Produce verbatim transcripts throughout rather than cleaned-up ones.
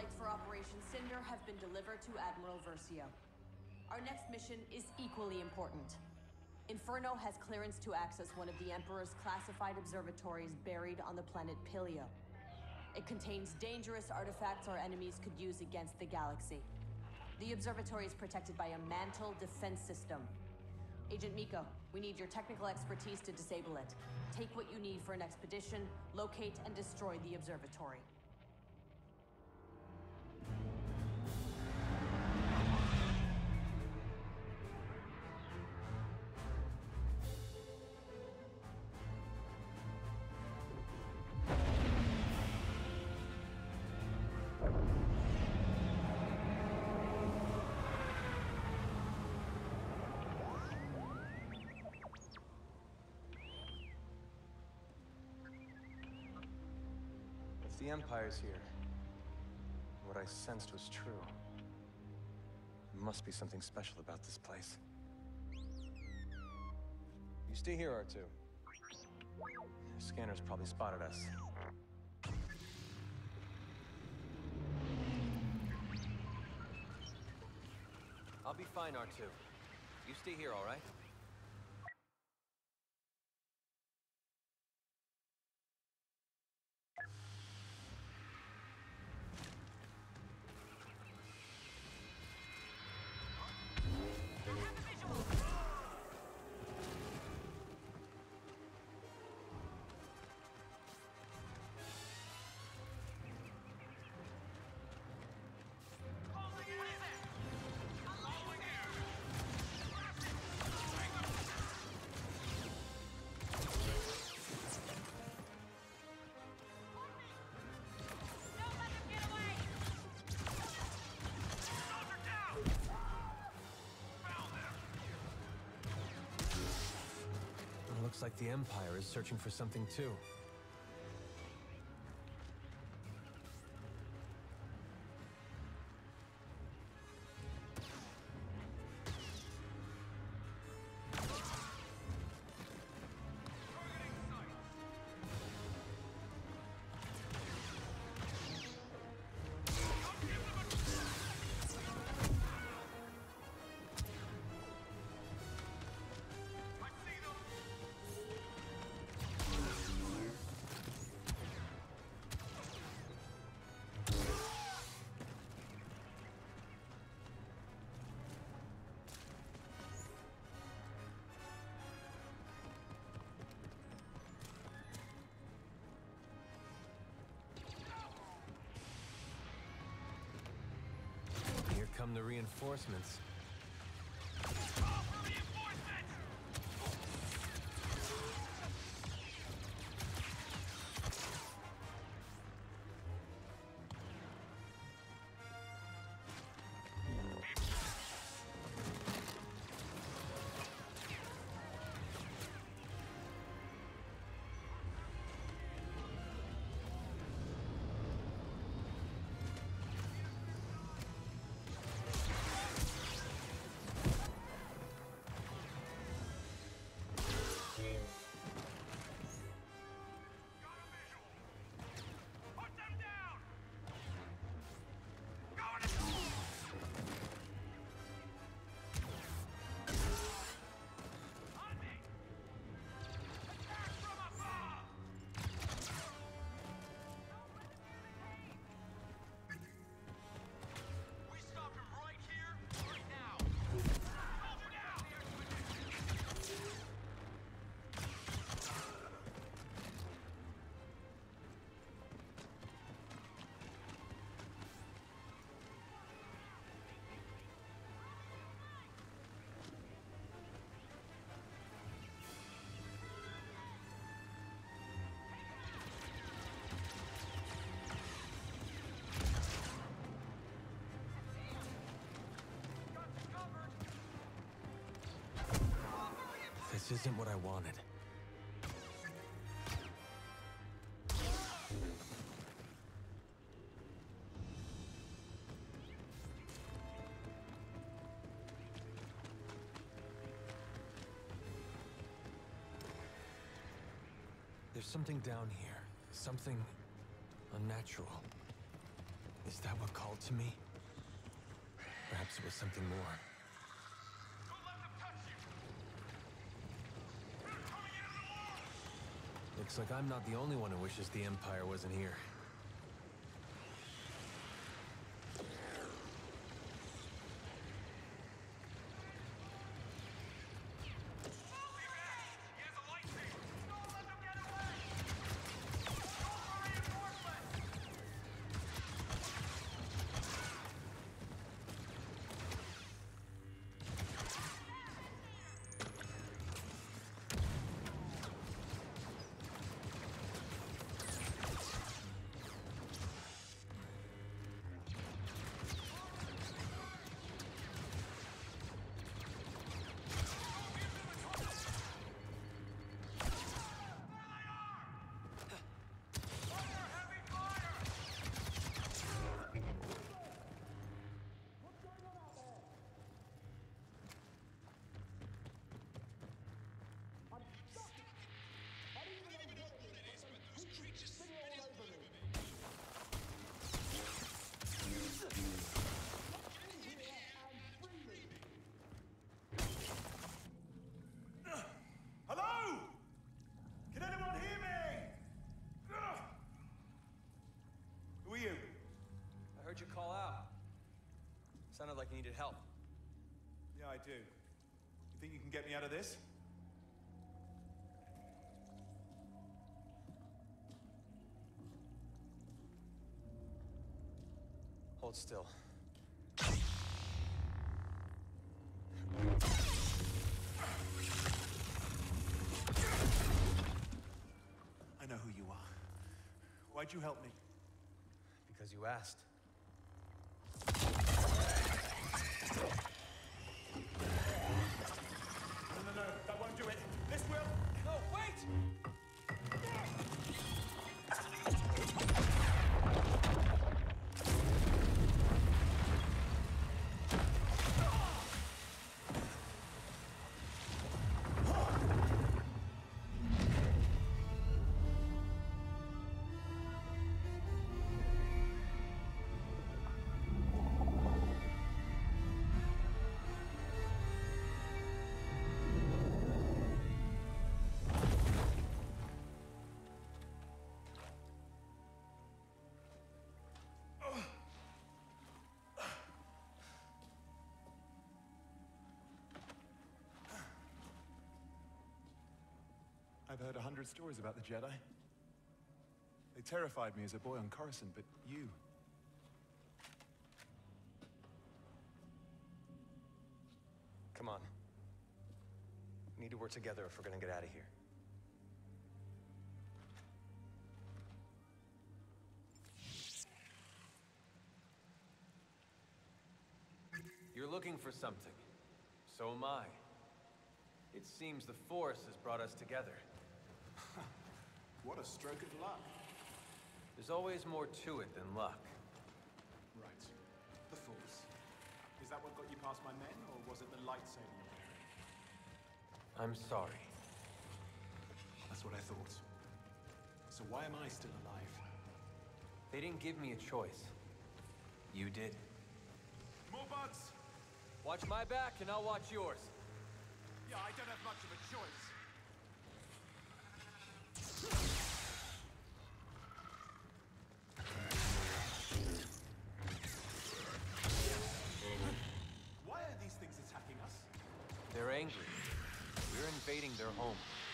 coordinates for Operation Cinder have been delivered to Admiral Versio. Our next mission is equally important. Inferno has clearance to access one of the Emperor's classified observatories buried on the planet Pilio. It contains dangerous artifacts our enemies could use against the galaxy. The observatory is protected by a mantle defense system. Agent Miko, we need your technical expertise to disable it. Take what you need for an expedition, locate and destroy the observatory. If the Empire's here, what I sensed was true. There must be something special about this place. You stay here, R two. The scanners probably spotted us. I'll be fine, R two. You stay here, all right? Looks like the Empire is searching for something too. Here come the reinforcements. Call for reinforcements! This isn't what I wanted. There's something down here. Something unnatural. Is that what called to me? Perhaps it was something more. Don't let them touch you! They're coming in the wall! Looks like I'm not the only one who wishes the Empire wasn't here. He has a lightsaber! Don't let them get away! Call for reinforcements! Hello? Can anyone hear me? Ugh. Who are you? I heard you call out. Sounded like you needed help. Yeah, I do. You think you can get me out of this? Hold still. I know who you are. Why'd you help me? Because you asked. No, no, no, that won't do it. This will. No, wait! I've heard a hundred stories about the Jedi. They terrified me as a boy on Coruscant, but you... Come on. We need to work together if we're gonna get out of here. You're looking for something. So am I. It seems the Force has brought us together. What a stroke of luck. There's always more to it than luck. Right. The Force. Is that what got you past my men, or was it the lightsaber you're wearing? I'm sorry. That's what I thought. So why am I still alive? They didn't give me a choice. You did. More buds! Watch my back and I'll watch yours. Yeah, I don't have much of a choice. Why are these things attacking us? They're angry. We're invading their home.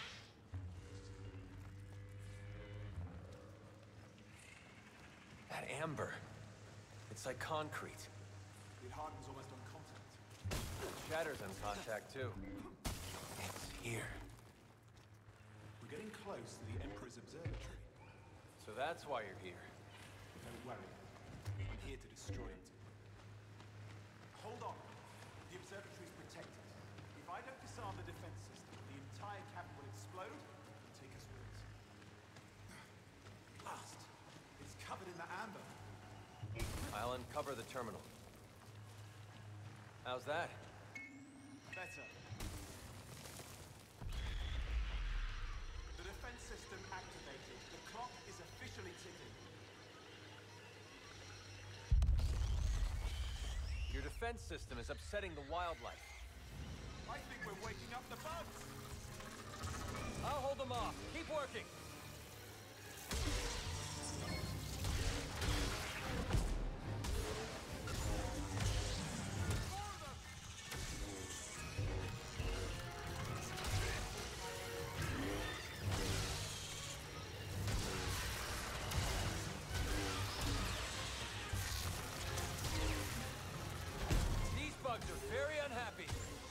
That amber. It's like concrete. It hardens almost on contact. It shatters on contact, too. It's here. We're getting close to the Emperor's observatory. So that's why you're here. Don't worry. I'm here to destroy it. Hold on. The observatory's protected. If I don't disarm the defense system, the entire cabin will explode and take us with it. Blast! It's covered in the amber. I'll uncover the terminal. How's that? Better. The defense system activated. The clock is officially ticking. defense system is upsetting the wildlife. I think we're waking up the bugs. I'll hold them off. Keep working. These bugs are very unhappy.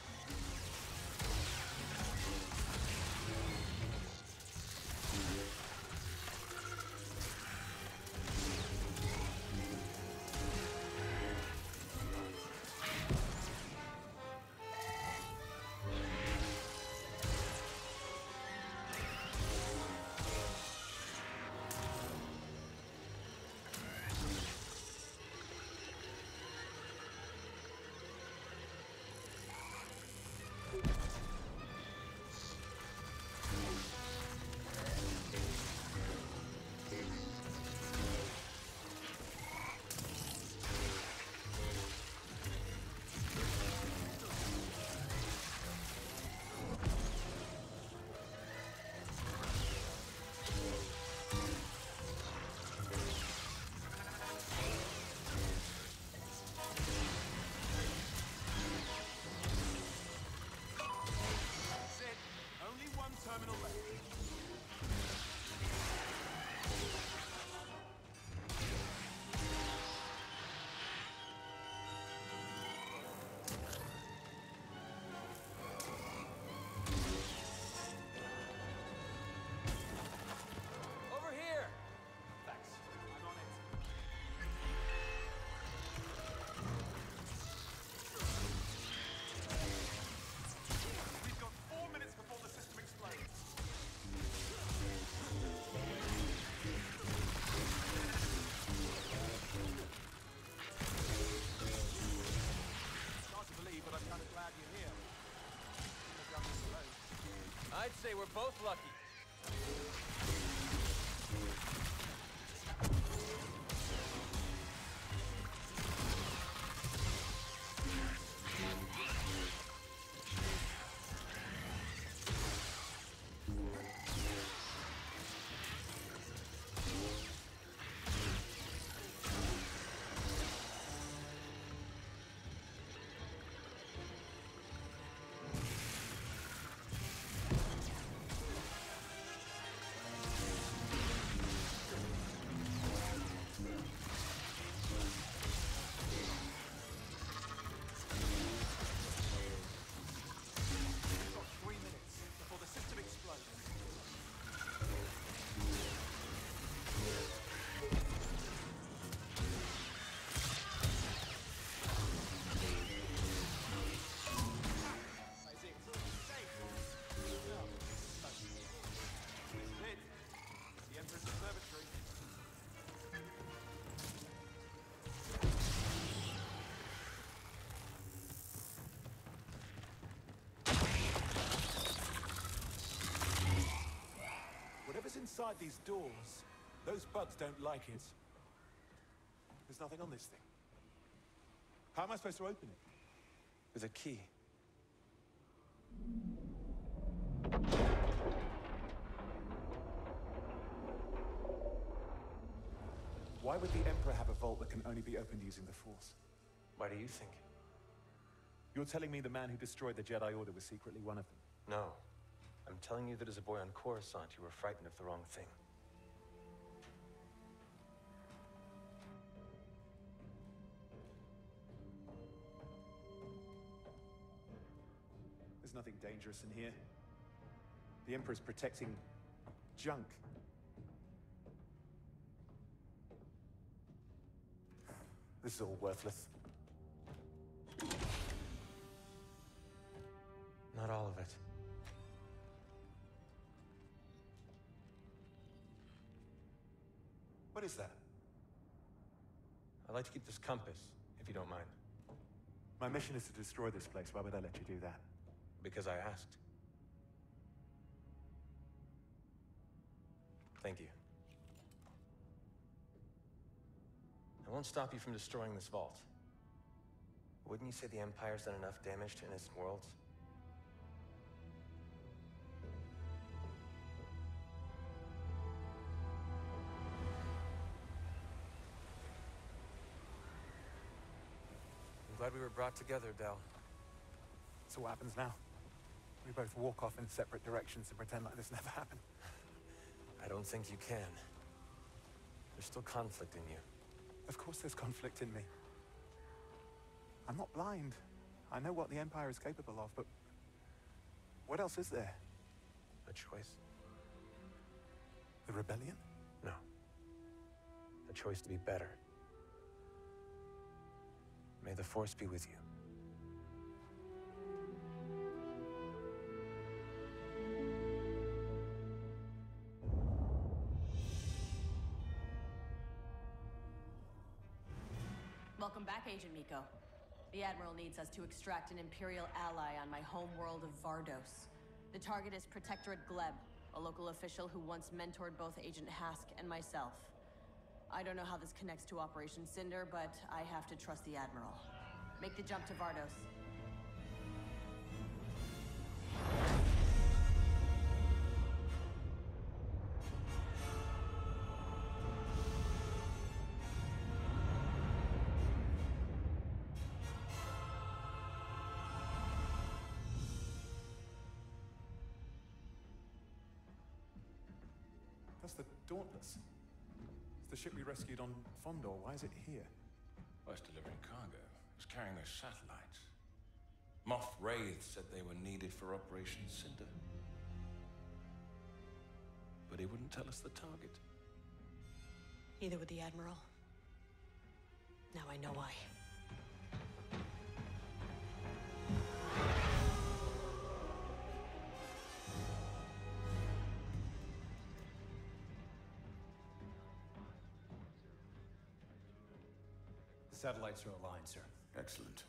That's it. Only one terminal left. Over here. Thanks. I'm on it. We've got four minutes before the system explodes. Hard to believe, but I'm kind of glad you're here. Couldn't have done this alone. I'd say we're both lucky. We've got three minutes before the system explodes. That is it. Safe. No. No. This is it. The Emperor's Observatory. Whatever's inside these doors, those bugs don't like it. There's nothing on this thing. How am I supposed to open it? With a key. Why would the Emperor have a vault that can only be opened using the Force? Why do you think? You're telling me the man who destroyed the Jedi Order was secretly one of them? No. I'm telling you that as a boy on Coruscant, you were frightened of the wrong thing. There's nothing dangerous in here. The Emperor's protecting junk. This is all worthless. Not all of it. What is that? I'd like to keep this compass, if you don't mind. My mission is to destroy this place. Why would I let you do that? Because I asked. Thank you. I won't stop you from destroying this vault. Wouldn't you say the Empire's done enough damage to innocent worlds? I'm glad we were brought together, Del. So what happens now? We both walk off in separate directions and pretend like this never happened. I don't think you can. There's still conflict in you. Of course there's conflict in me. I'm not blind. I know what the Empire is capable of, but what else is there? A choice? The rebellion? No. A choice to be better. May the Force be with you. Welcome back, Agent Miko. The Admiral needs us to extract an Imperial ally on my home world of Vardos. The target is Protectorate Gleb, a local official who once mentored both Agent Hask and myself. I don't know how this connects to Operation Cinder, but I have to trust the Admiral. Make the jump to Vardos. That's the Dauntless. It's the ship we rescued on Fondor. Why is it here? Well, it's delivering cargo. It's carrying those satellites. Moff Wraith said they were needed for Operation Cinder. But he wouldn't tell us the target. Either with the Admiral. Now I know why. Satellites are aligned, sir. Excellent.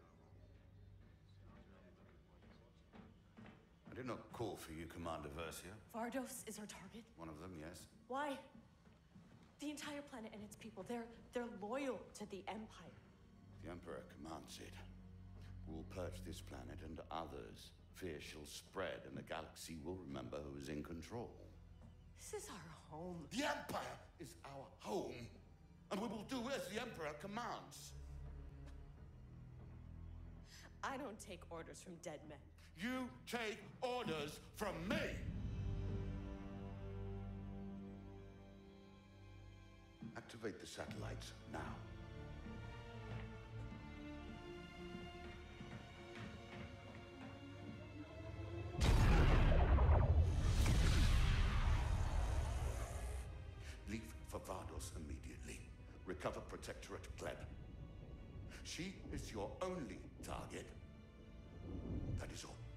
I did not call for you, Commander Versio. Vardos is our target? One of them, yes. Why? The entire planet and its people, they're they're loyal to the Empire. The Emperor commands it. We'll purge this planet and others. Fear shall spread, and the galaxy will remember who is in control. This is our home. The Empire is our home, and we will do as the Emperor commands. I don't take orders from dead men. You take orders from me! Activate the satellites now. Leave for Vardos immediately. Recover Protectorate Gleb. She is your only target. That is all.